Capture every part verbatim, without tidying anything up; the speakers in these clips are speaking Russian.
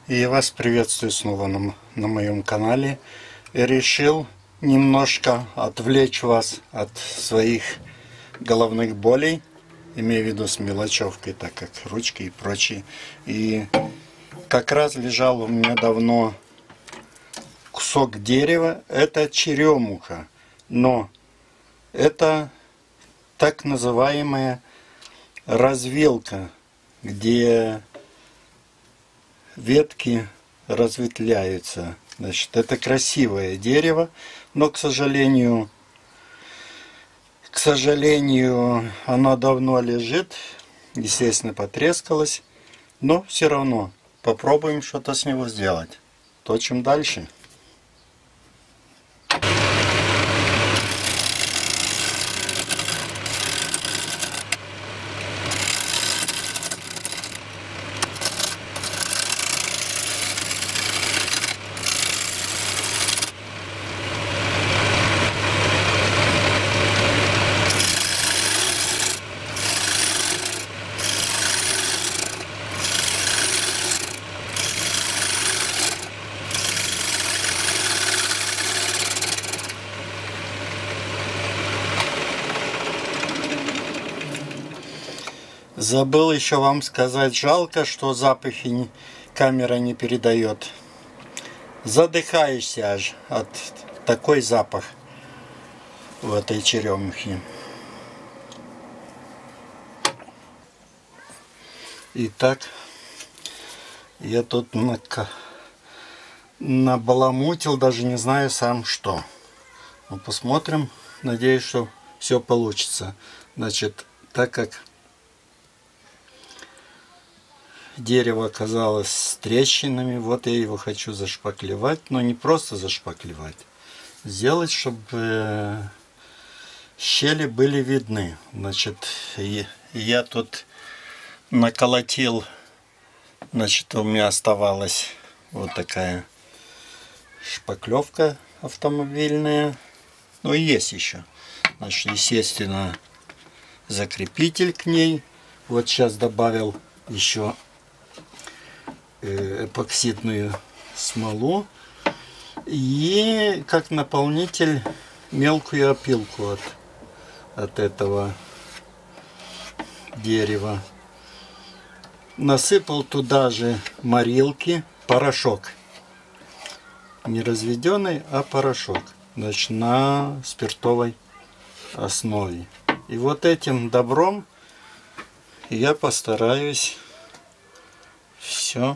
И я вас приветствую снова на, на моем канале. И решил немножко отвлечь вас от своих головных болей, имею в виду с мелочевкой, так как ручки и прочее. И как раз лежал у меня давно кусок дерева, это черемуха, но это так называемая развилка, где ветки разветвляются. Значит, это красивое дерево, но, к сожалению, к сожалению, оно давно лежит, естественно, потрескалось, но все равно попробуем что-то с него сделать. Точим дальше. Забыл еще вам сказать, жалко, что запахи не, камера не передает. Задыхаешься аж от такой запах в этой черемухе. Итак, я тут набаламутил, даже не знаю сам что. Ну, посмотрим, надеюсь, что все получится. Значит, так как дерево оказалось с трещинами, вот я его хочу зашпаклевать, но не просто зашпаклевать, сделать, чтобы щели были видны. Значит, я тут наколотил, значит, у меня оставалась вот такая шпаклевка автомобильная, ну и есть еще. Значит, естественно, закрепитель к ней. Вот сейчас добавил еще эпоксидную смолу и как наполнитель мелкую опилку от, от этого дерева. Насыпал туда же морилки, порошок. Не разведенный, а порошок. Значит, на спиртовой основе. И вот этим добром я постараюсь все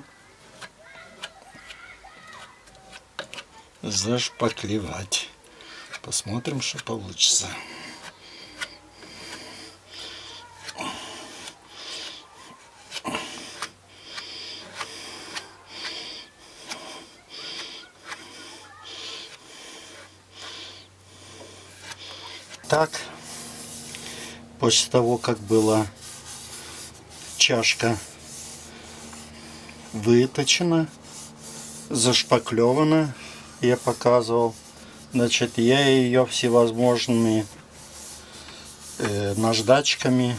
зашпаклевать. Посмотрим, что получится. Так, после того, как была чашка выточена, зашпаклевана, я показывал, значит, я ее всевозможными э, наждачками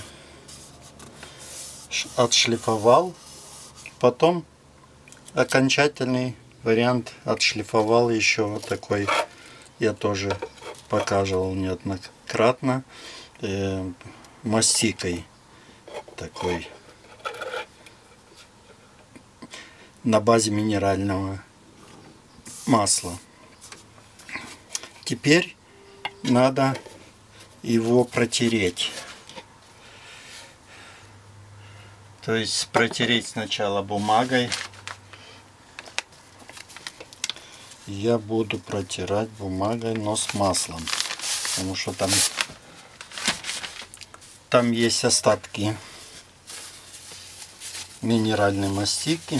отшлифовал, потом окончательный вариант отшлифовал еще вот такой, я тоже показывал неоднократно, э, мастикой такой на базе минерального масла. Теперь надо его протереть. То есть протереть сначала бумагой. Я буду протирать бумагой, но с маслом, потому что там там есть остатки минеральной мастики.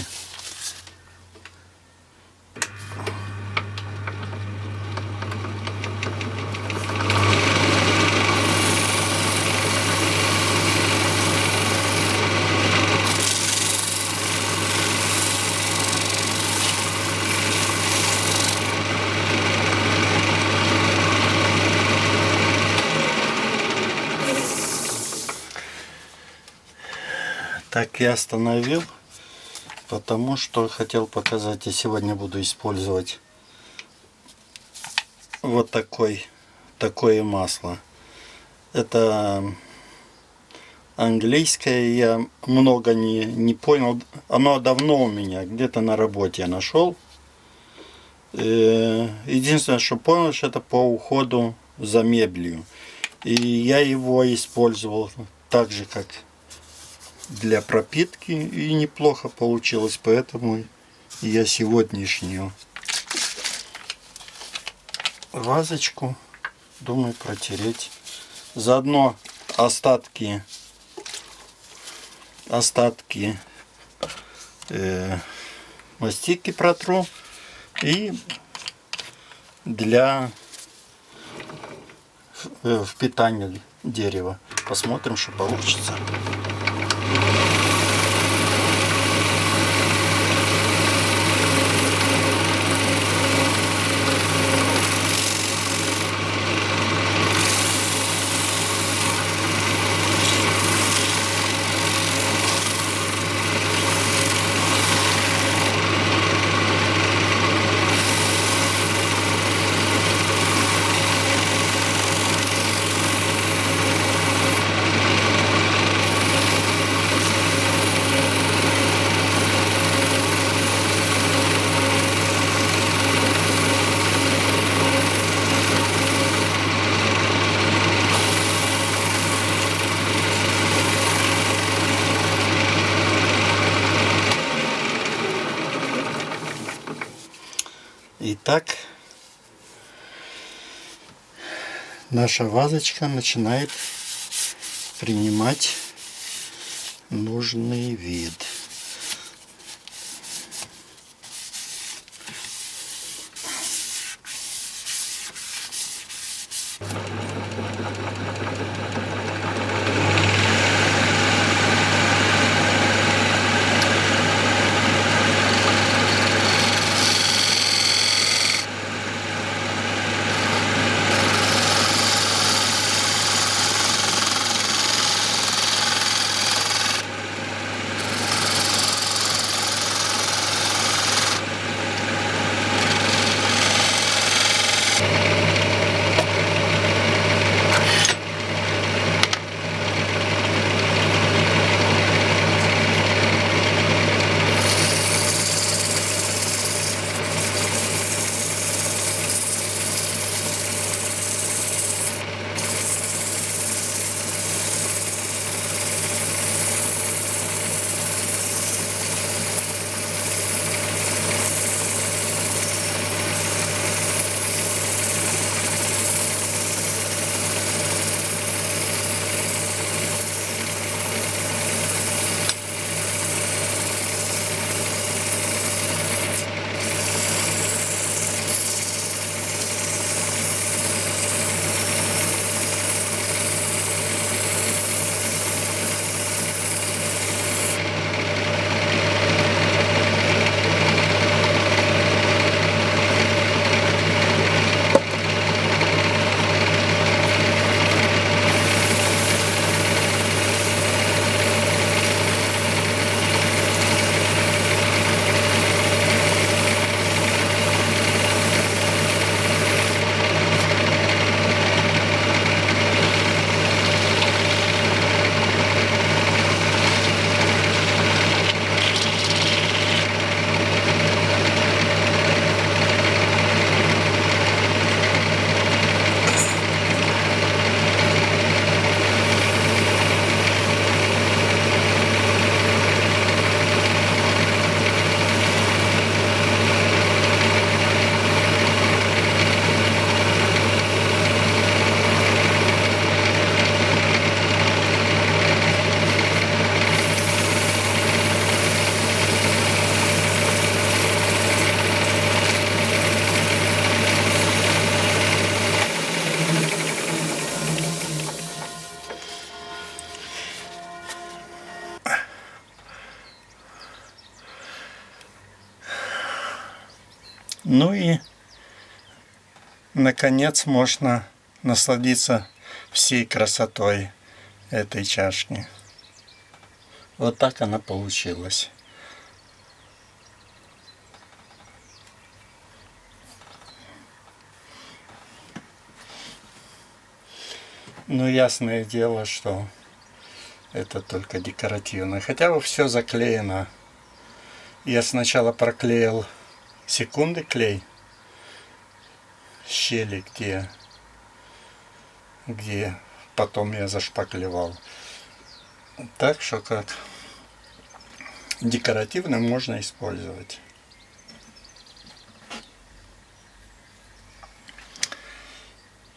Так я остановил, Потому что хотел показать, я сегодня буду использовать вот такой, такое масло. Это английское, я много не, не понял. Оно давно у меня, где-то на работе я нашел. Единственное, что понял, что это по уходу за мебелью. И я его использовал так же, как для пропитки, и неплохо получилось, поэтому я сегодняшнюю вазочку думаю протереть. Заодно остатки остатки э, мастики протру и для э, впитания дерева. Посмотрим, что получится. Итак, наша вазочка начинает принимать нужный вид. Ну и наконец можно насладиться всей красотой этой чашки. Вот так она получилась. Ну, ясное дело, что это только декоративно. Хотя все заклеено. Я сначала проклеил секунды клей, щели, где, где потом я зашпаклевал. Так что как декоративно можно использовать.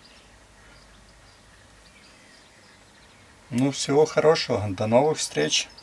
Ну, всего хорошего, до новых встреч!